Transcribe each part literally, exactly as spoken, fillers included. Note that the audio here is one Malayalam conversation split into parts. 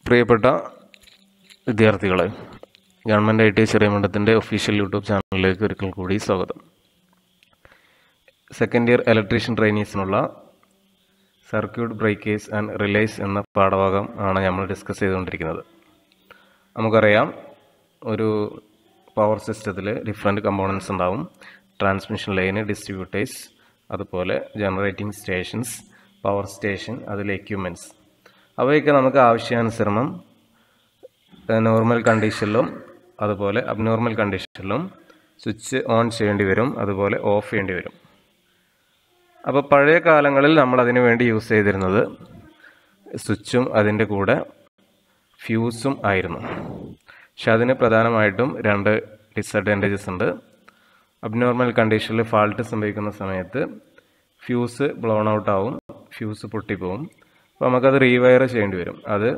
പ്രിയപ്പെട്ട വിദ്യാർത്ഥികളെ, ഗവൺമെൻറ് ഐ ടി ചെറിയമണ്ഡലത്തിൻ്റെ ഒഫീഷ്യൽ യൂട്യൂബ് ചാനലിലേക്ക് ഒരിക്കൽ കൂടി സ്വാഗതം. സെക്കൻഡ് ഇയർ ഇലക്ട്രീഷ്യൻ ട്രെയിനീസിനുള്ള സർക്യൂട്ട് ബ്രേക്കേഴ്സ് ആൻഡ് റിലേയ്സ് എന്ന പാഠഭാഗം ആണ് നമ്മൾ ഡിസ്കസ് ചെയ്തുകൊണ്ടിരിക്കുന്നത്. നമുക്കറിയാം, ഒരു പവർ സിസ്റ്റത്തിൽ ഡിഫറെൻറ്റ് കമ്പോണൻസ് ഉണ്ടാവും. ട്രാൻസ്മിഷൻ ലൈന്, ഡിസ്ട്രിബ്യൂട്ടേഴ്സ്, അതുപോലെ ജനറേറ്റിംഗ് സ്റ്റേഷൻസ്, പവർ സ്റ്റേഷൻ, അതിലെ എക്യുപ്മെൻറ്റ്സ്. അവയൊക്കെ നമുക്ക് ആവശ്യാനുസരണം നോർമൽ കണ്ടീഷനിലും അതുപോലെ അബ്നോർമൽ കണ്ടീഷനിലും സ്വിച്ച് ഓൺ ചെയ്യേണ്ടി വരും, അതുപോലെ ഓഫ് ചെയ്യേണ്ടി വരും. അപ്പോൾ പഴയ കാലങ്ങളിൽ നമ്മൾ അതിനു വേണ്ടി യൂസ് ചെയ്തിരുന്നത് സ്വിച്ചും അതിൻ്റെ കൂടെ ഫ്യൂസും ആയിരുന്നു. പക്ഷെ അതിന് പ്രധാനമായിട്ടും രണ്ട് ഡിസഡ്വാൻറ്റേജസ് ഉണ്ട്. അബ്നോർമൽ കണ്ടീഷനിൽ ഫാൾട്ട് സംഭവിക്കുന്ന സമയത്ത് ഫ്യൂസ് ബ്ലോൺ ഔട്ട് ആവും, ഫ്യൂസ് പൊട്ടിപ്പോവും. അപ്പോൾ നമുക്കത് റീവയർ ചെയ്യേണ്ടി വരും. അത്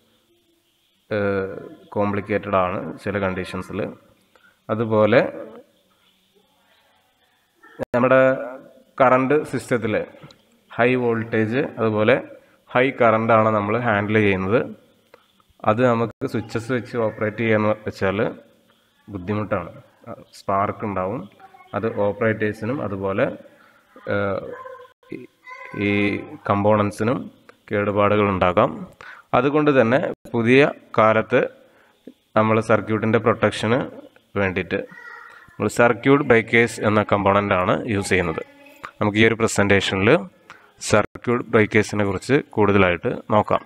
കോംപ്ലിക്കേറ്റഡ് ആണ് ചില കണ്ടീഷൻസിൽ. അതുപോലെ നമ്മുടെ കറണ്ട് സിസ്റ്റത്തിൽ ഹൈ വോൾട്ടേജ് അതുപോലെ ഹൈ കറണ്ടാണ് നമ്മൾ ഹാൻഡിൽ ചെയ്യുന്നത്. അത് നമുക്ക് സ്വിച്ചസ് വെച്ച് ഓപ്പറേറ്റ് ചെയ്യാന്ന് വെച്ചാൽ ബുദ്ധിമുട്ടാണ്. സ്പാർക്ക് ഉണ്ടാവും. അത് ഓപ്പറേറ്റേഴ്സിനും അതുപോലെ ഈ കമ്പോണൻസിനും കേടുപാടുകൾ ഉണ്ടാകാം. അതുകൊണ്ട് തന്നെ പുതിയ കാലത്ത് നമ്മൾ സർക്യൂട്ടിൻ്റെ പ്രൊട്ടക്ഷന് വേണ്ടിയിട്ട് നമ്മൾ സർക്യൂട്ട് ബ്രേക്കേഴ്സ് എന്ന കമ്പോണൻ്റാണ് യൂസ് ചെയ്യുന്നത്. നമുക്ക് ഈ ഒരു പ്രസൻറ്റേഷനിൽ സർക്യൂട്ട് ബ്രേക്കേഴ്സിനെ കുറിച്ച് കൂടുതലായിട്ട് നോക്കാം.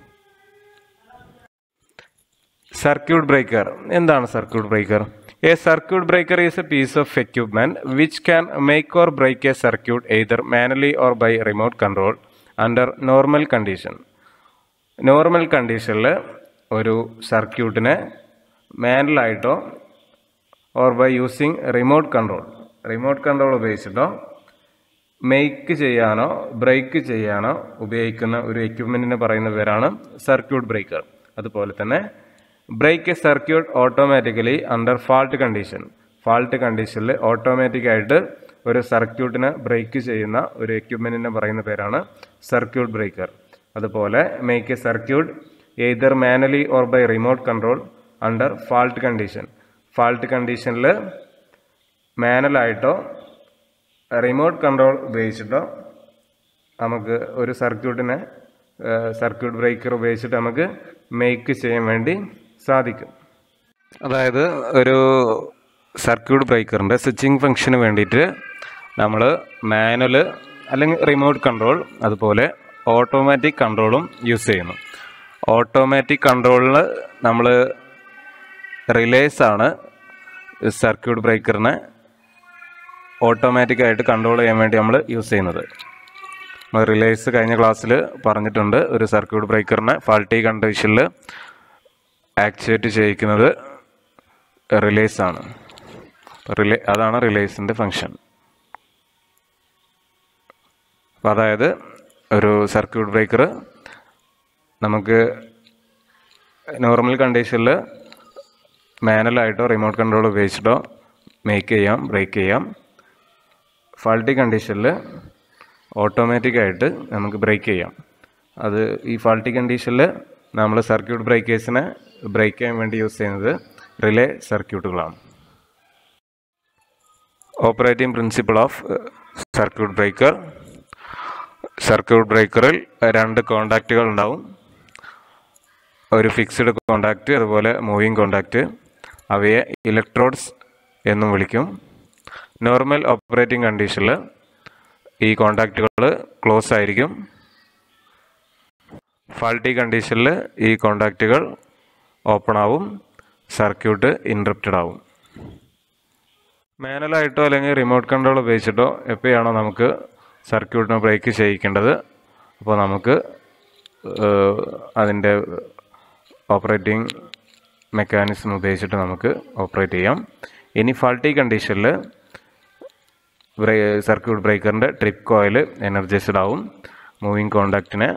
സർക്യൂട്ട് ബ്രേക്കർ എന്താണ്? Circuit breaker A circuit breaker is a piece of equipment which can make or break a circuit either manually or by remote control under normal condition. Normal കണ്ടീഷനിൽ ഒരു സർക്യൂട്ടിനെ മാനുവലായിട്ടോ or by using remote control remote control ഉപയോഗിച്ചിട്ടോ മേക്ക് ചെയ്യാനോ ബ്രേക്ക് ചെയ്യാനോ ഉപയോഗിക്കുന്ന ഒരു എക്യുപ്മെൻറ്റിനെ പറയുന്ന പേരാണ് സർക്യൂട്ട് ബ്രേക്കർ. അതുപോലെ തന്നെ break a circuit automatically under fault condition. Fault കണ്ടീഷനിൽ ഓട്ടോമാറ്റിക്കായിട്ട് ഒരു സർക്യൂട്ടിനെ ബ്രേക്ക് ചെയ്യുന്ന ഒരു എക്യുപ്മെൻറ്റിനെ പറയുന്ന പേരാണ് സർക്യൂട്ട് ബ്രേക്കർ. അതുപോലെ make a circuit either manually or by remote control under fault condition. Fault കണ്ടീഷനിൽ മാനുവലായിട്ടോ റിമോട്ട് കൺട്രോൾ ഉപയോഗിച്ചിട്ടോ നമുക്ക് ഒരു സർക്യൂട്ടിനെ സർക്യൂട്ട് ബ്രേക്കർ ഉപയോഗിച്ചിട്ട് നമുക്ക് മേക്ക് ചെയ്യാൻ വേണ്ടി സാധിക്കും. അതായത് ഒരു സർക്യൂട്ട് ബ്രേക്കറിൻ്റെ സ്വിച്ചിങ് ഫംഗ്ഷന് വേണ്ടിയിട്ട് നമ്മൾ മാനുവൽ അല്ലെങ്കിൽ റിമോട്ട് കൺട്രോൾ അതുപോലെ ഓട്ടോമാറ്റിക് കൺട്രോളും യൂസ് ചെയ്യുന്നു. ഓട്ടോമാറ്റിക് കൺട്രോളിൽ നമ്മൾ റിലേസ് ആണ് സർക്യൂട്ട് ബ്രേക്കറിനെ ഓട്ടോമാറ്റിക്കായിട്ട് കൺട്രോൾ ചെയ്യാൻ വേണ്ടി നമ്മൾ യൂസ് ചെയ്യുന്നത്. റിലേസ് കഴിഞ്ഞ ക്ലാസ്സിൽ പറഞ്ഞിട്ടുണ്ട്. ഒരു സർക്യൂട്ട് ബ്രേക്കറിനെ ഫാൾട്ടി കണ്ടീഷനിൽ ആക്ച്വേറ്റ് ചെയ്യിക്കുന്നത് റിലേസ് ആണ്. റിലേ അതാണ് റിലേസിൻ്റെ ഫങ്ഷൻ. അപ്പോൾ അതായത് ഒരു സർക്യൂട്ട് ബ്രേക്കർ നമുക്ക് നോർമൽ കണ്ടീഷനിൽ മാനുവലായിട്ടോ റിമോട്ട് കൺട്രോൾ ഉപയോഗിച്ചിട്ടോ മേക്ക് ചെയ്യാം, ബ്രേക്ക് ചെയ്യാം. ഫാൾട്ടി കണ്ടീഷനിൽ ഓട്ടോമാറ്റിക്കായിട്ട് നമുക്ക് ബ്രേക്ക് ചെയ്യാം. അത് ഈ ഫാൾട്ടി കണ്ടീഷനിൽ നമ്മൾ സർക്യൂട്ട് ബ്രേക്കേഴ്സിനെ ബ്രേക്ക് ചെയ്യാൻ വേണ്ടി യൂസ് ചെയ്യുന്നത് റിലേ സർക്യൂട്ടുകളാണ്. Operating principle of circuit breaker. Circuit ബ്രേക്കറിൽ രണ്ട് കോണ്ടാക്റ്റുകൾ ഉണ്ടാവും. ഒരു ഫിക്സ്ഡ് കോണ്ടാക്റ്റ് അതുപോലെ മൂവിങ് കോണ്ടാക്റ്റ്. അവയെ ഇലക്ട്രോഡ്സ് എന്നും വിളിക്കും. നോർമൽ ഓപ്പറേറ്റിംഗ് കണ്ടീഷനിൽ ഈ കോണ്ടാക്റ്റുകൾ ക്ലോസ് ആയിരിക്കും. ഫാൾട്ടി കണ്ടീഷനിൽ ഈ കോണ്ടാക്റ്റുകൾ ഓപ്പൺ ആവും, സർക്യൂട്ട് ഇൻറ്ററപ്റ്റഡ് ആവും. മാനുവലായിട്ടോ അല്ലെങ്കിൽ റിമോട്ട് കൺട്രോൾ ഉപയോഗിച്ചിട്ടോ എപ്പോഴാണോ നമുക്ക് സർക്യൂട്ടിനെ ബ്രേക്ക് ചെയ്യിക്കേണ്ടത് അപ്പോൾ നമുക്ക് അതിൻ്റെ ഓപ്പറേറ്റിംഗ് മെക്കാനിസം ഉപയോഗിച്ചിട്ട് നമുക്ക് ഓപ്പറേറ്റ് ചെയ്യാം. ഇനി ഫാൾട്ടി കണ്ടീഷനിൽ ബ്രേ സർക്യൂട്ട് ബ്രേക്കറിൻ്റെ ട്രിപ്പ് കോയിൽ എനർജൈസ്ഡ് ആവും. മൂവിങ് കോണ്ടാക്റ്റിനെ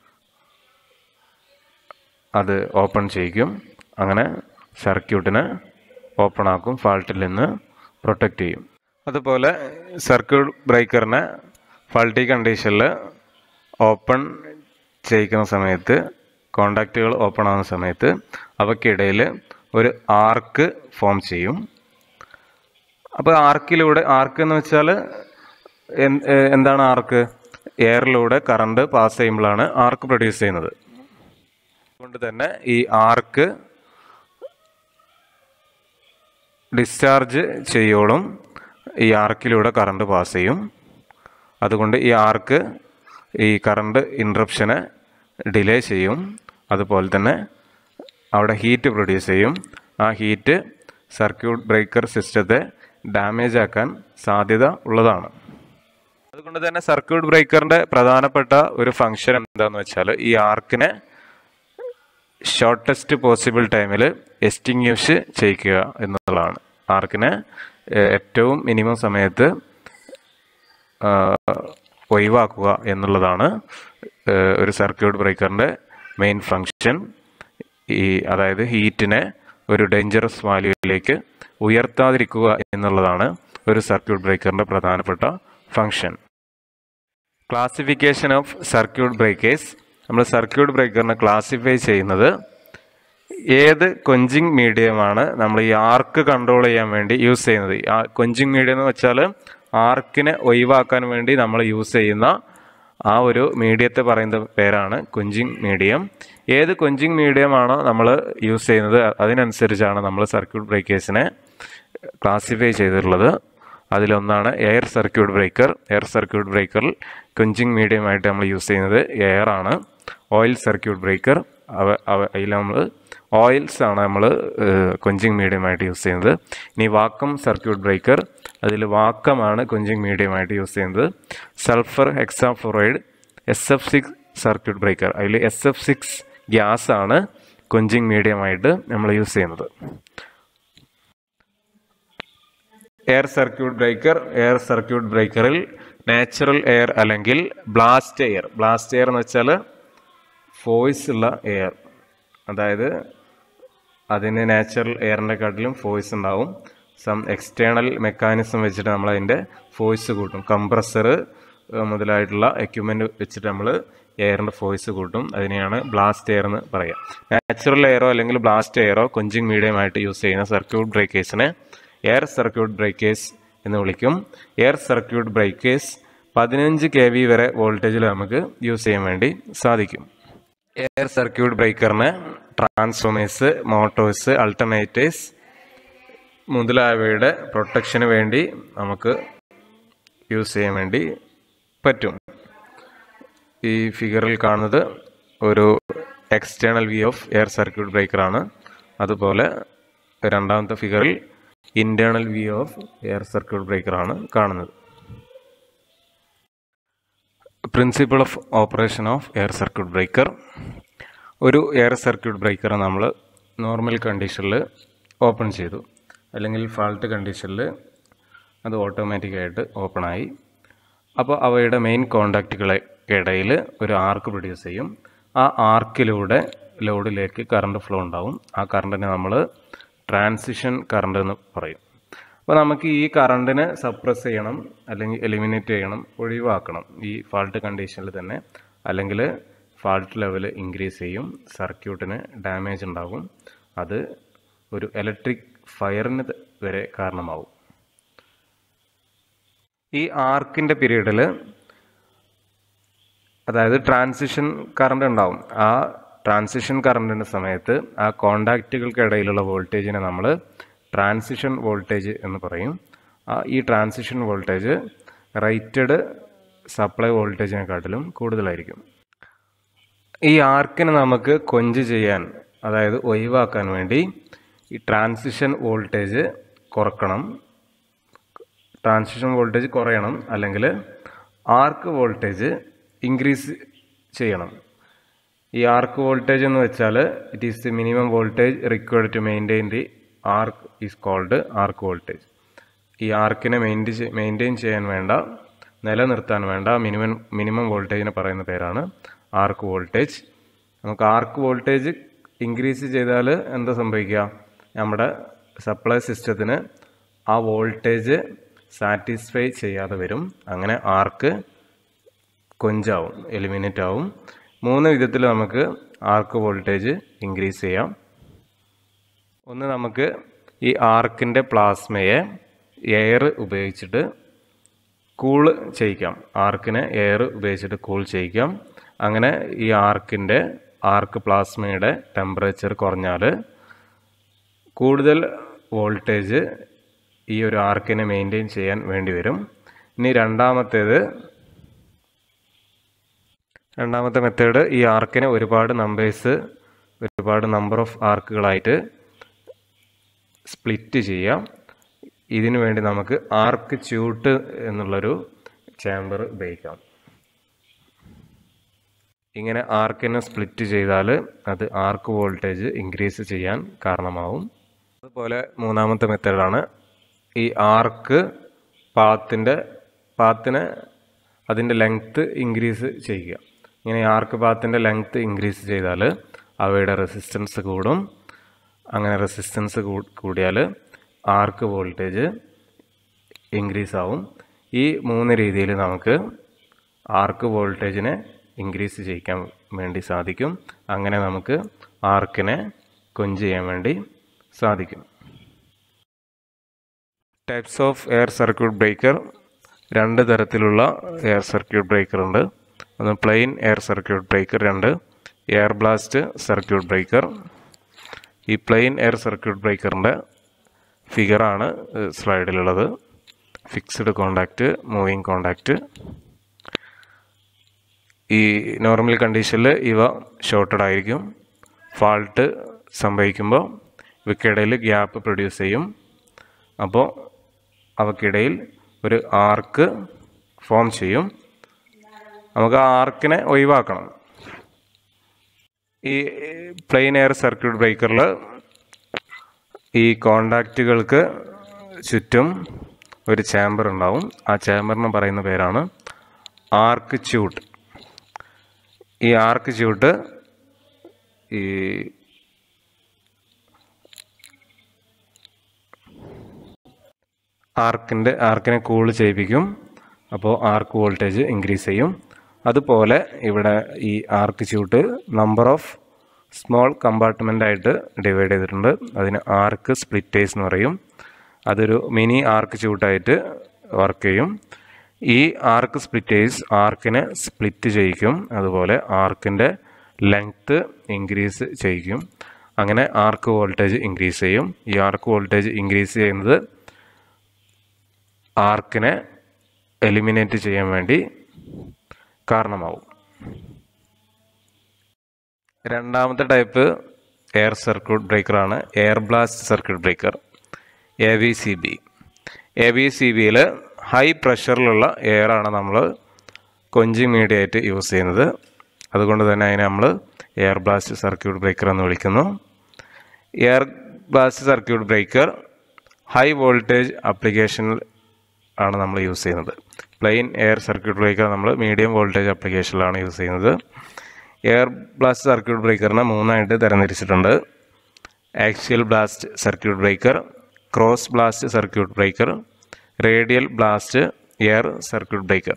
അത് ഓപ്പൺ ചെയ്യിക്കും. അങ്ങനെ സർക്യൂട്ടിനെ ഓപ്പൺ ആക്കും, ഫാൾട്ടിൽ നിന്ന് പ്രൊട്ടക്റ്റ് ചെയ്യും. അതുപോലെ സർക്യൂട്ട് ബ്രേക്കറിനെ ഫാൾട്ടി കണ്ടീഷനിൽ ഓപ്പൺ ചെയ്യിക്കുന്ന സമയത്ത് കോണ്ടാക്റ്റുകൾ ഓപ്പൺ ആകുന്ന സമയത്ത് അവയ്ക്കിടയിൽ ഒരു ആർക്ക് ഫോം ചെയ്യും. അപ്പോൾ ആർക്കിലൂടെ, ആർക്ക് എന്ന് വെച്ചാൽ എന്താണ് ആർക്ക്? എയറിലൂടെ കറണ്ട് പാസ് ചെയ്യുമ്പോഴാണ് ആർക്ക് പ്രൊഡ്യൂസ് ചെയ്യുന്നത്. അതുകൊണ്ട് തന്നെ ഈ ആർക്ക് ഡിസ്ചാർജ് ചെയ്യോളും ഈ ആർക്കിലൂടെ കറണ്ട് പാസ് ചെയ്യും. അതുകൊണ്ട് ഈ ആർക്ക് ഈ കറണ്ട് ഇൻട്രപ്ഷനെ ഡിലേ ചെയ്യും. അതുപോലെ തന്നെ അവിടെ ഹീറ്റ് പ്രൊഡ്യൂസ് ചെയ്യും. ആ ഹീറ്റ് സർക്യൂട്ട് ബ്രേക്കർ സിസ്റ്റത്തെ ഡാമേജ് ആക്കാൻ സാധ്യത ഉള്ളതാണ്. അതുകൊണ്ട് തന്നെ സർക്യൂട്ട് ബ്രേക്കറിൻ്റെ പ്രധാനപ്പെട്ട ഒരു ഫങ്ഷൻ എന്താണെന്ന് വെച്ചാൽ ഈ ആർക്കിനെ ഷോർട്ടസ്റ്റ് പോസിബിൾ ടൈമിൽ എക്സ്റ്റിങ്ക്വിഷ് ചെയ്യിക്കുക എന്നുള്ളതാണ്. ആർക്കിനെ ഏറ്റവും മിനിമം സമയത്ത് ഒഴിവാക്കുക എന്നുള്ളതാണ് ഒരു സർക്യൂട്ട് ബ്രേക്കറിൻ്റെ മെയിൻ ഫങ്ഷൻ. ഈ അതായത് ഹീറ്റിനെ ഒരു ഡേഞ്ചറസ് വാല്യൂയിലേക്ക് ഉയർത്താതിരിക്കുക എന്നുള്ളതാണ് ഒരു സർക്യൂട്ട് ബ്രേക്കറിൻ്റെ പ്രധാനപ്പെട്ട function. Classification of circuit breakers. നമ്മൾ സർക്യൂട്ട് ബ്രേക്കറിനെ ക്ലാസിഫൈ ചെയ്യുന്നത് ഏത് കൊഞ്ചിങ് മീഡിയമാണ് നമ്മൾ ഈ ആർക്ക് കൺട്രോൾ ചെയ്യാൻ വേണ്ടി യൂസ് ചെയ്യുന്നത്. ആ കൊഞ്ചിങ് മീഡിയം എന്ന് വെച്ചാൽ ആർക്കിനെ ഒഴിവാക്കാൻ വേണ്ടി നമ്മൾ യൂസ് ചെയ്യുന്ന ആ ഒരു മീഡിയത്തെ പറയുന്ന പേരാണ് കൊഞ്ചിങ് മീഡിയം. ഏത് കൊഞ്ചിങ് മീഡിയമാണോ നമ്മൾ യൂസ് ചെയ്യുന്നത് അതിനനുസരിച്ചാണ് നമ്മൾ സർക്യൂട്ട് ബ്രേക്കേഴ്സിനെ ക്ലാസിഫൈ ചെയ്തിട്ടുള്ളത്. അതിലൊന്നാണ് air circuit breaker. Air circuit ബ്രേക്കറിൽ കൊഞ്ചിങ് മീഡിയമായിട്ട് നമ്മൾ യൂസ് ചെയ്യുന്നത് എയർ ആണ്. ഓയിൽ സർക്യൂട്ട് ബ്രേക്കർ അവ അവ അതിൽ നമ്മൾ ഓയിൽസ് ആണ് നമ്മൾ കൊഞ്ചിങ് മീഡിയമായിട്ട് യൂസ് ചെയ്യുന്നത്. ഇനി വാക്കം സർക്യൂട്ട് ബ്രേക്കർ, അതിൽ വാക്കമാണ് കൊഞ്ചിങ് മീഡിയമായിട്ട് യൂസ് ചെയ്യുന്നത്. Sulphur hexafluoride S F six circuit breaker, അതിൽ എസ് എഫ് സിക്സ് ഗ്യാസ് ആണ് കൊഞ്ചിങ് മീഡിയമായിട്ട് നമ്മൾ യൂസ് ചെയ്യുന്നത്. Air circuit breaker. Air circuit ബ്രേക്കറിൽ നാച്ചുറൽ എയർ അല്ലെങ്കിൽ ബ്ലാസ്റ്റ് എയർ. ബ്ലാസ്റ്റ് എയർ എന്ന് വെച്ചാൽ ഫോഴ്സ് ഉള്ള എയർ, അതായത് അതിന് നാച്ചുറൽ എയറിൻ്റെ കാട്ടിലും ഫോഴ്സ് ഉണ്ടാവും. സം എക്സ്റ്റേണൽ മെക്കാനിസം വെച്ചിട്ട് നമ്മൾ അതിൻ്റെ ഫോഴ്സ് കൂട്ടും. കംപ്രസർ മുതലായിട്ടുള്ള എക്യുപ്മെൻറ്റ് വെച്ചിട്ട് നമ്മൾ എയറിൻ്റെ ഫോഴ്സ് കൂട്ടും. അതിനെയാണ് ബ്ലാസ്റ്റ് എയർ എന്ന് പറയുക. നാച്ചുറൽ എയറോ അല്ലെങ്കിൽ ബ്ലാസ്റ്റ് എയറോ കൊഞ്ചിങ് മീഡിയമായിട്ട് യൂസ് ചെയ്യുന്ന സർക്യൂട്ട് ബ്രേക്കേഴ്സിനെ എയർ സർക്യൂട്ട് ബ്രേക്കേഴ്സ് എന്ന് വിളിക്കും. എയർ സർക്യൂട്ട് ബ്രേക്കേഴ്സ് പതിനഞ്ച് കെ വി വരെ വോൾട്ടേജിൽ നമുക്ക് യൂസ് ചെയ്യാൻ വേണ്ടി സാധിക്കും. എയർ സർക്യൂട്ട് ബ്രേക്കറിന് ട്രാൻസ്ഫോമേഴ്സ്, മോട്ടോഴ്സ്, അൾട്ടർനേറ്റേഴ്സ് മുതലായവയുടെ പ്രൊട്ടക്ഷന് വേണ്ടി നമുക്ക് യൂസ് ചെയ്യാൻ വേണ്ടി പറ്റും. ഈ ഫിഗറിൽ കാണുന്നത് ഒരു external view of air circuit ബ്രേക്കറാണ്. അതുപോലെ രണ്ടാമത്തെ ഫിഗറിൽ internal view of air circuit ബ്രേക്കറാണ് കാണുന്നത്. Principle of operation of air circuit breaker. ഒരു എയർ സർക്യൂട്ട് ബ്രേക്കർ നമ്മൾ നോർമൽ കണ്ടീഷനിൽ ഓപ്പൺ ചെയ്തു, അല്ലെങ്കിൽ ഫാൾട്ട് കണ്ടീഷനിൽ അത് ഓട്ടോമാറ്റിക്കായിട്ട് ഓപ്പണായി. അപ്പോൾ അവയുടെ മെയിൻ കോണ്ടാക്റ്റുകൾക്കിടയിൽ ഒരു ആർക്ക് പ്രൊഡ്യൂസ് ചെയ്യും. ആ ആർക്കിലൂടെ ലോഡിലേക്ക് കറണ്ട് ഫ്ലോ ഉണ്ടാവും. ആ കറണ്ടിനെ നമ്മൾ ട്രാൻസിഷൻ കറണ്ട് എന്ന് പറയും. അപ്പോൾ നമുക്ക് ഈ കറണ്ടിനെ സപ്രസ് ചെയ്യണം, അല്ലെങ്കിൽ എലിമിനേറ്റ് ചെയ്യണം, ഒഴിവാക്കണം ഈ ഫാൾട്ട് കണ്ടീഷനിൽ തന്നെ. അല്ലെങ്കിൽ ഫാൾട്ട് ലെവൽ ഇൻക്രീസ് ചെയ്യും, സർക്യൂട്ടിന് ഡാമേജ് ഉണ്ടാകും, അത് ഒരു ഇലക്ട്രിക് ഫയറിന് വരെ കാരണമാവും. ഈ ആർക്കിൻ്റെ പീരീഡിൽ, അതായത് ട്രാൻസിഷൻ കറണ്ട് ഉണ്ടാവും. ആ ട്രാൻസിഷൻ കറണ്ടിൻ്റെ സമയത്ത് ആ കോണ്ടാക്റ്റുകൾക്കിടയിലുള്ള വോൾട്ടേജിനെ നമ്മൾ ട്രാൻസിഷൻ വോൾട്ടേജ് എന്ന് പറയും. ആ ഈ ട്രാൻസിഷൻ വോൾട്ടേജ് റേറ്റഡ് സപ്ലൈ വോൾട്ടേജിനെക്കാട്ടിലും കൂടുതലായിരിക്കും. ഈ ആർക്കിനെ നമുക്ക് കൊഞ്ച് ചെയ്യാൻ, അതായത് ഒഴിവാക്കാൻ വേണ്ടി ഈ ട്രാൻസിഷൻ വോൾട്ടേജ് കുറക്കണം. ട്രാൻസിഷൻ വോൾട്ടേജ് കുറയണം, അല്ലെങ്കിൽ ആർക്ക് വോൾട്ടേജ് ഇൻക്രീസ് ചെയ്യണം. ഈ ആർക്ക് വോൾട്ടേജ് എന്ന് വെച്ചാൽ it is the minimum voltage required to maintain the arc is called arc voltage. ഈ ആർക്കിനെ മെയിൻറ്റെയിൻ മെയിൻറ്റെയിൻ ചെയ്യാൻ വേണ്ട, നിലനിർത്താൻ വേണ്ട മിനിമം മിനിമം വോൾട്ടേജിനെ പറയുന്ന പേരാണ് ആർക്ക് വോൾട്ടേജ്. നമുക്ക് ആർക്ക് വോൾട്ടേജ് ഇൻക്രീസ് ചെയ്താൽ എന്താ സംഭവിക്കുക? നമ്മുടെ സപ്ലൈ സിസ്റ്റത്തിന് ആ വോൾട്ടേജ് സാറ്റിസ്ഫൈ ചെയ്യാതെ വരും. അങ്ങനെ ആർക്ക് കൊഞ്ചാവും, എലിമിനേറ്റ് ആവും. മൂന്ന് വിധത്തിൽ നമുക്ക് ആർക്ക് വോൾട്ടേജ് ഇൻക്രീസ് ചെയ്യാം. ഒന്ന്, നമുക്ക് ഈ ആർക്കിൻ്റെ പ്ലാസ്മയെ എയർ ഉപയോഗിച്ചിട്ട് കൂൾ ചെയ്യിക്കാം. ആർക്കിനെ എയർ ഉപയോഗിച്ചിട്ട് കൂൾ ചെയ്യിക്കാം. അങ്ങനെ ഈ ആർക്കിൻ്റെ ആർക്ക് പ്ലാസ്മയുടെ ടെമ്പറേച്ചർ കുറഞ്ഞാൽ കൂടുതൽ വോൾട്ടേജ് ഈ ഒരു ആർക്കിനെ മെയിൻറ്റെയിൻ ചെയ്യാൻ വേണ്ടി വരും. ഇനി രണ്ടാമത്തേത് രണ്ടാമത്തെ മെത്തേഡ് ഈ ആർക്കിനെ ഒരുപാട് നമ്പേഴ്സ് ഒരുപാട് നമ്പർ ഓഫ് ആർക്കുകളായിട്ട് സ്പ്ലിറ്റ് ചെയ്യാം. ഇതിനു വേണ്ടി നമുക്ക് ആർക്ക് ട്യൂട്ട് എന്നുള്ളൊരു ചാമ്പർ ഉപയോഗിക്കാം. ഇങ്ങനെ ആർക്കിനെ സ്പ്ലിറ്റ് ചെയ്താൽ അത് ആർക്ക് വോൾട്ടേജ് ഇൻക്രീസ് ചെയ്യാൻ കാരണമാവും. അതുപോലെ മൂന്നാമത്തെ മെത്തേഡാണ് ഈ ആർക്ക് പാത്തിൻ്റെ പാത്തിനെ അതിൻ്റെ ലെങ്ത്ത് ഇൻക്രീസ് ചെയ്യുക. ഇങ്ങനെ ആർക്ക് പാത്തിൻ്റെ ലെങ്ത്ത് ഇൻക്രീസ് ചെയ്താൽ അവയുടെ റെസിസ്റ്റൻസ് കൂടും. അങ്ങനെ റെസിസ്റ്റൻസ് കൂടിയാൽ ആർക്ക് വോൾട്ടേജ് ഇൻക്രീസ് ആവും. ഈ മൂന്ന് രീതിയിൽ നമുക്ക് ആർക്ക് വോൾട്ടേജിനെ ഇൻക്രീസ് ചെയ്യിക്കാൻ വേണ്ടി സാധിക്കും. അങ്ങനെ നമുക്ക് ആർക്കിനെ കൊഞ്ച് ചെയ്യാൻ വേണ്ടി സാധിക്കും. Types of air circuit breaker. രണ്ട് തരത്തിലുള്ള എയർ സർക്യൂട്ട് ബ്രേക്കർ ഉണ്ട്. ഒന്ന് പ്ലെയിൻ എയർ സർക്യൂട്ട് ബ്രേക്കർ, രണ്ട് എയർ ബ്ലാസ്റ്റ് സർക്യൂട്ട് ബ്രേക്കർ. ഈ പ്ലെയിൻ എയർ സർക്യൂട്ട് ബ്രേക്കറിൻ്റെ ഫിഗറാണ് സ്ലൈഡിലുള്ളത്. Fixed contact, moving contact. ഈ നോർമൽ കണ്ടീഷനിൽ ഇവ ഷോർട്ടഡ് ആയിരിക്കും. ഫാൾട്ട് സംഭവിക്കുമ്പോൾ ഇവയ്ക്കിടയിൽ ഗ്യാപ്പ് പ്രൊഡ്യൂസ് ചെയ്യും. അപ്പോൾ അവയ്ക്കിടയിൽ ഒരു ആർക്ക് ഫോം ചെയ്യും. നമുക്ക് ആ ആർക്കിനെ ഒഴിവാക്കണം. ഈ പ്ലെയിൻ എയർ സർക്യൂട്ട് ബ്രേക്കറിൽ ഈ കോണ്ടാക്റ്റുകൾക്ക് ചുറ്റും ഒരു ചാമ്പർ ഉണ്ടാവും. ആ ചാമ്പറിന് പറയുന്ന പേരാണ് ആർക്ക് ട്യൂട്ട്. ഈ ആർക്ക് ട്യൂട്ട് ഈ ആർക്കിൻ്റെ ആർക്കിനെ കൂൾ ചെയ്യിപ്പിക്കും. അപ്പോൾ ആർക്ക് വോൾട്ടേജ് ഇൻക്രീസ് ചെയ്യും. അതുപോലെ ഇവിടെ ഈ arc chute number of small compartment ആയിട്ട് ഡിവൈഡ് ചെയ്തിട്ടുണ്ട്. അതിന് ആർക്ക് സ്പ്ലിറ്റേഴ്സ് എന്ന് പറയും. അതൊരു മിനി ആർക്ക് ട്യൂട്ടായിട്ട് വർക്ക് ചെയ്യും. ഈ ആർക്ക് സ്പ്ലിറ്റേഴ്സ് ആർക്കിനെ സ്പ്ലിറ്റ് ചെയ്യിക്കും. അതുപോലെ ആർക്കിൻ്റെ ലെങ്ത്ത് ഇൻക്രീസ് ചെയ്യിക്കും. അങ്ങനെ ആർക്ക് വോൾട്ടേജ് ഇൻക്രീസ് ചെയ്യും. ഈ ആർക്ക് വോൾട്ടേജ് ഇൻക്രീസ് ചെയ്യുന്നത് ആർക്കിനെ എലിമിനേറ്റ് ചെയ്യാൻ വേണ്ടി കാരണമാവും. രണ്ടാമത്തെ ടൈപ്പ് എയർ സർക്യൂട്ട് ബ്രേക്കറാണ് air blast circuit breaker, A V C B. A V C ബിയിൽ ഹൈ പ്രഷറിലുള്ള എയറാണ് നമ്മൾ കൊഞ്ചിങ് മീഡിയ ആയിട്ട് യൂസ് ചെയ്യുന്നത്. അതുകൊണ്ട് തന്നെ അതിനെ നമ്മൾ എയർ ബ്ലാസ്റ്റ് സർക്യൂട്ട് ബ്രേക്കർ എന്ന് വിളിക്കുന്നു. Air blast circuit breaker high voltage ആപ്ലിക്കേഷനിൽ ആണ് നമ്മൾ യൂസ് ചെയ്യുന്നത്. പ്ലെയിൻ എയർ സർക്യൂട്ട് ബ്രേക്കർ നമ്മൾ മീഡിയം വോൾട്ടേജ് ആപ്ലിക്കേഷനിലാണ് യൂസ് ചെയ്യുന്നത്. എയർ ബ്ലാസ്റ്റ് സർക്യൂട്ട് ബ്രേക്കറിനെ മൂന്നായിട്ട് തരംതിരിച്ചിട്ടുണ്ട്. Axial blast circuit breaker, cross blast circuit breaker, radial blast air circuit breaker.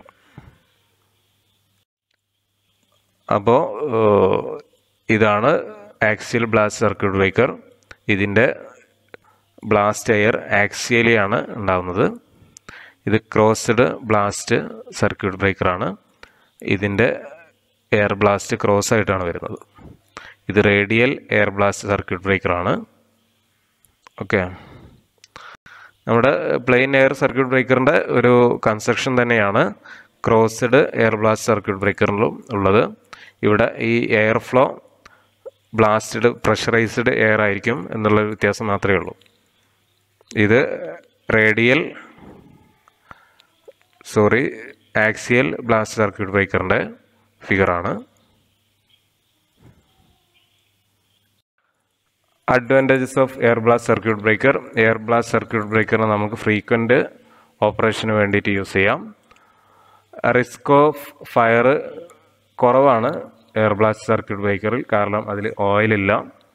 അപ്പോൾ ഇതാണ് ആക്സിയൽ ബ്ലാസ്റ്റ് സർക്യൂട്ട് ബ്രേക്കർ. ഇതിൻ്റെ ബ്ലാസ്റ്റ് എയർ ആക്സിയലിയാണ് ഉണ്ടാകുന്നത്. ഇത് ക്രോസ്ഡ് ബ്ലാസ്റ്റ് സർക്യൂട്ട് ബ്രേക്കറാണ്. ഇതിൻ്റെ എയർ ബ്ലാസ്റ്റ് ക്രോസ് ആയിട്ടാണ് വരുന്നത്. ഇത് റേഡിയൽ എയർ ബ്ലാസ്റ്റ് സർക്യൂട്ട് ബ്രേക്കറാണ്. ഓക്കെ, നമ്മുടെ പ്ലെയിൻ എയർ സർക്യൂട്ട് ബ്രേക്കറിൻ്റെ ഒരു കൺസ്ട്രക്ഷൻ തന്നെയാണ് ക്രോസ്ഡ് എയർ ബ്ലാസ്റ്റ് സർക്യൂട്ട് ബ്രേക്കറിലും ഉള്ളത്. ഇവിടെ ഈ air flow blasted pressurised air ആയിരിക്കും എന്നുള്ള വ്യത്യാസം മാത്രമേ ഉള്ളൂ. ഇത് radial sorry axial blast circuit ബ്രേക്കറിൻ്റെ ഫിഗറാണ്. Advantages of air blast circuit breaker. Air blast circuit ബ്രേക്കറിന് നമുക്ക് ഫ്രീക്വൻറ്റ് ഓപ്പറേഷന് വേണ്ടിയിട്ട് യൂസ് ചെയ്യാം. റിസ്ക് ഓഫ് ഫയർ കുറവാണ് എയർ ബ്ലാസ്റ്റ് സർക്യൂട്ട് ബ്രേക്കറിൽ, കാരണം അതിൽ ഓയിലില്ല.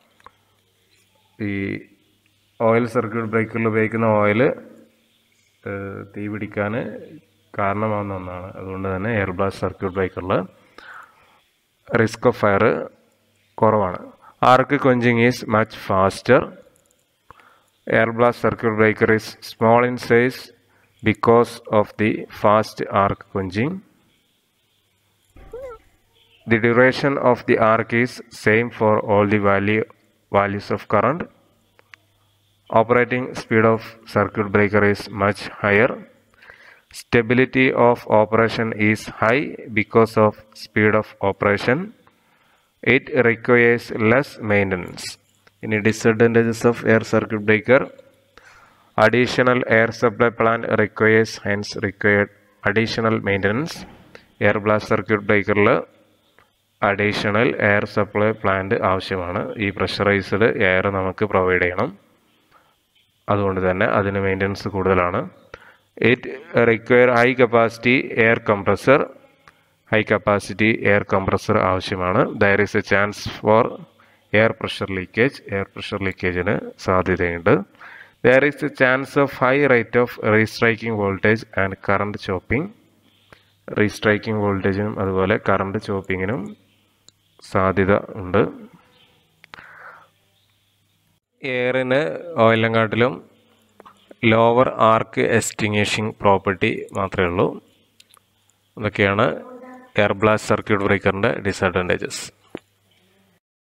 ഈ ഓയിൽ സർക്യൂട്ട് ബ്രേക്കറിൽ ഉപയോഗിക്കുന്ന ഓയിൽ തീ പിടിക്കാൻ കാരണമാകുന്ന ഒന്നാണ്. അതുകൊണ്ട് തന്നെ എയർ ബ്ലാസ്റ്റ് സർക്യൂട്ട് ബ്രേക്കറിൽ റിസ്ക് ഓഫ് ഫയർ കുറവാണ്. Arc quenching is much faster. Air blast circuit breaker is small in size because of the fast arc quenching. The duration of the arc is same for all the value values of current. Operating speed of circuit breaker is much higher. Stability of operation is high because of speed of operation. It requires less maintenance. Any disadvantages of air circuit breaker? Additional air supply plant requires hence required additional maintenance. Air blast circuit breakerൽ അഡീഷണൽ എയർ സപ്ലൈ പ്ലാന്റ് ആവശ്യമാണ്. ഈ പ്രഷറൈസ്ഡ് എയർ നമുക്ക് പ്രൊവൈഡ് ചെയ്യണം. അതുകൊണ്ട് തന്നെ അതിന് മെയിൻ്റനൻസ് കൂടുതലാണ്. It require high capacity air compressor. High capacity air compressor ആവശ്യമാണ്. There is a chance for air pressure leakage. Air pressure ലീക്കേജിന് സാധ്യതയുണ്ട്. There is a chance of high rate of restriking voltage and current chopping. Restriking voltageനും അതുപോലെ കറണ്ട് ചോപ്പിങ്ങിനും സാധ്യത ഉണ്ട്. എയറിന് ഓയിലിനെക്കാട്ടിലും ലോവർ ആർക്ക് എക്സ്റ്റിങ്വിഷിംഗ് പ്രോപ്പർട്ടി മാത്രമേ ഉള്ളൂ. ഇതൊക്കെയാണ് എയർ ബ്ലാസ്റ്റ് സർക്യൂട്ട് ബ്രേക്കറിൻ്റെ ഡിസഡ്വാൻറ്റേജസ്.